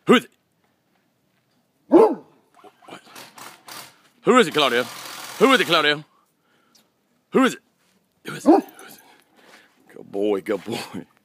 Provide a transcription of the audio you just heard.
Who is it? What? Who is it, Claudio? Who is it, Claudio? Who is it? Who is it? Who is it? Good boy, good boy.